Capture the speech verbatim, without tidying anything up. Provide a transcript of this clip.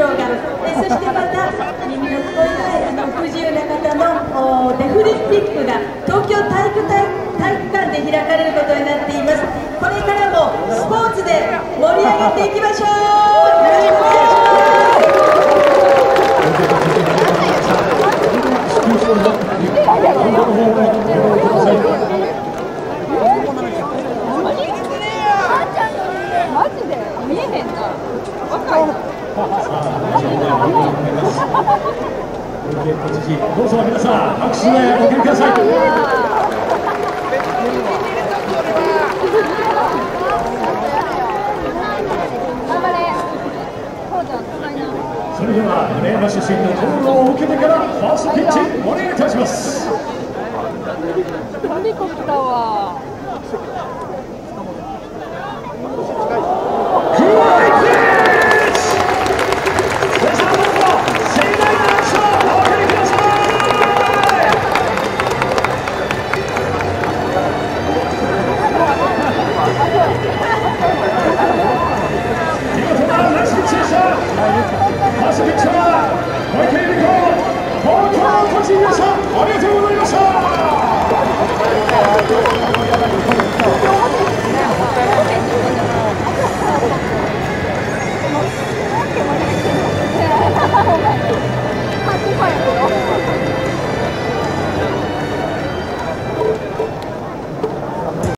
ょうが、えそしてまた耳の聞こえないあの不自由な方のデフリンピックが東京体育体体育館で開かれることになっています。これからもスポーツで盛り上げていきましょう。よろしくお願いします。 マジで見えへんな。若い。 どうぞ皆さん拍手でお送りください。それでは米山出身のコールを受けてからファーストピッチお願いいたします。 ヘリコプターは。 Thank you.